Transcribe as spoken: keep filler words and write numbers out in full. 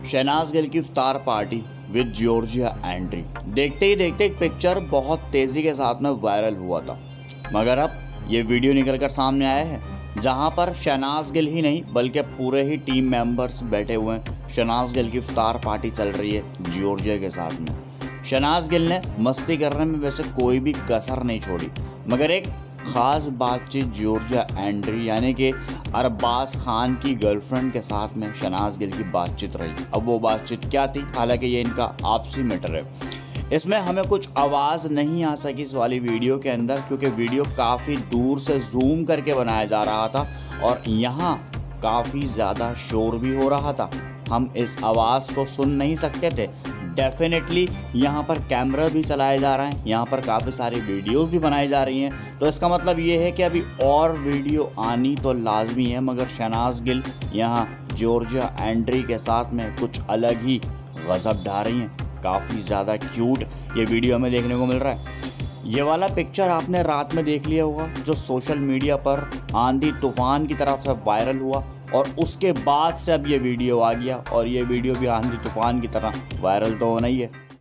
शहनाज गिल की इफ्तार party with Georgia Andri. देखते ही देखते एक पिक्चर बहुत तेज़ी के साथ में वायरल हुआ था, मगर अब ये वीडियो निकल कर सामने आया है जहां पर शहनाज गिल ही नहीं बल्कि पूरे ही टीम मेंबर्स बैठे हुए हैं। शहनाज गिल की इफ्तार पार्टी चल रही है जॉर्जिया के साथ में। शहनाज गिल ने मस्ती करने में वैसे कोई भी कसर नहीं छोड़ी, मगर एक ख़ास बातचीत जॉर्जिया एंड्री यानी कि अरबाज खान की गर्लफ्रेंड के साथ में शहनाज गिल की बातचीत रही। अब वो बातचीत क्या थी, हालांकि ये इनका आपसी मैटर है। इसमें हमें कुछ आवाज़ नहीं आ सकी इस वाली वीडियो के अंदर, क्योंकि वीडियो काफ़ी दूर से जूम करके बनाया जा रहा था और यहाँ काफ़ी ज़्यादा शोर भी हो रहा था। हम इस आवाज़ को सुन नहीं सकते थे। डेफिनेटली यहाँ पर कैमरा भी चलाए जा रहे हैं, यहाँ पर काफ़ी सारी वीडियोस भी बनाई जा रही हैं, तो इसका मतलब ये है कि अभी और वीडियो आनी तो लाजमी है। मगर शहनाज गिल यहाँ जॉर्जिया एंड्री के साथ में कुछ अलग ही गज़ब ढा रही हैं। काफ़ी ज़्यादा क्यूट ये वीडियो हमें देखने को मिल रहा है। ये वाला पिक्चर आपने रात में देख लिया होगा जो सोशल मीडिया पर आंधी तूफान की तरफ से वायरल हुआ, और उसके बाद से अब ये वीडियो आ गया और ये वीडियो भी आंधी तूफान की तरह वायरल तो होना ही है।